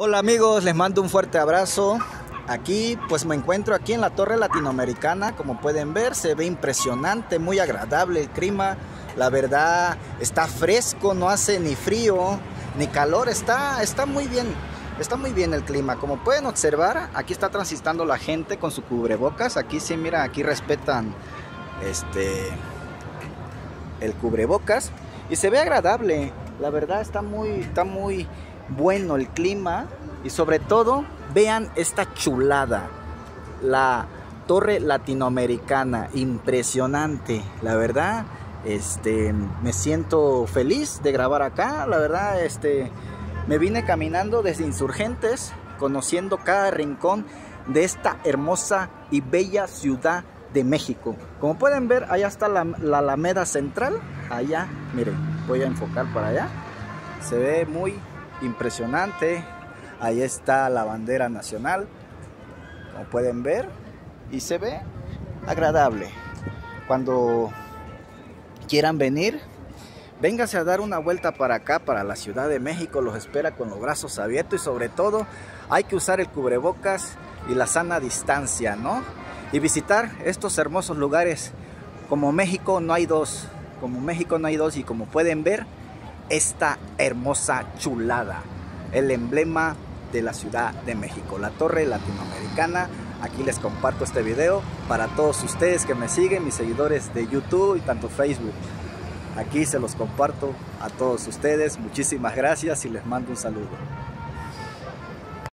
Hola amigos, les mando un fuerte abrazo. Aquí pues me encuentro aquí en la Torre Latinoamericana. Como pueden ver, se ve impresionante, muy agradable el clima. La verdad está fresco, no hace ni frío ni calor, está muy bien. Está muy bien el clima. Como pueden observar, aquí está transitando la gente con su cubrebocas. Aquí sí, mira, aquí respetan el cubrebocas y se ve agradable. La verdad está muy bueno el clima. Y sobre todo, vean esta chulada, la Torre Latinoamericana, impresionante. La verdad, me siento feliz de grabar acá. La verdad, me vine caminando desde Insurgentes, conociendo cada rincón de esta hermosa y bella ciudad de México. Como pueden ver, allá está la Alameda Central. Allá, miren, voy a enfocar para allá. Se ve muy impresionante. Ahí está la bandera nacional, como pueden ver, y se ve agradable. Cuando quieran venir, vénganse a dar una vuelta para acá, para la Ciudad de México. Los espera con los brazos abiertos y sobre todo hay que usar el cubrebocas y la sana distancia, ¿no? Y visitar estos hermosos lugares. Como México no hay dos, y como pueden ver, esta hermosa chulada, el emblema de la Ciudad de México, la Torre Latinoamericana. Aquí les comparto este video para todos ustedes que me siguen, mis seguidores de YouTube y tanto Facebook. Aquí se los comparto a todos ustedes. Muchísimas gracias y les mando un saludo.